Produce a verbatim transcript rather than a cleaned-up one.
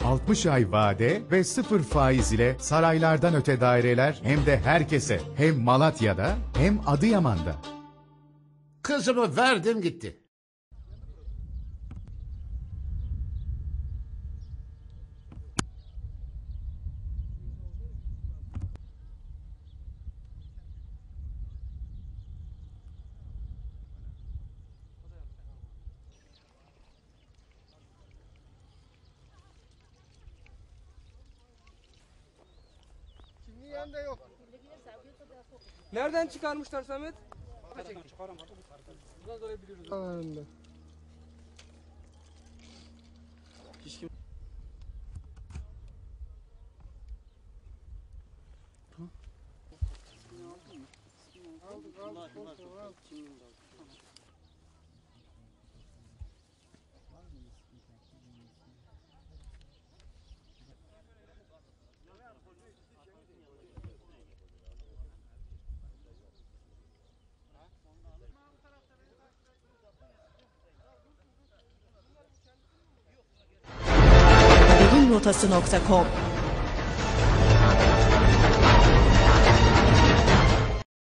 altmış ay vade ve sıfır faiz ile saraylardan öte daireler hem de herkese, hem Malatya'da hem Adıyaman'da. Kızımı verdim gitti. Nereden çıkarmışlar Samet? Önde. Rotası nokta com